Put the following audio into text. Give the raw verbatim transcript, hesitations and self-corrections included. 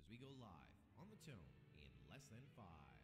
as we go live on the tone in less than five.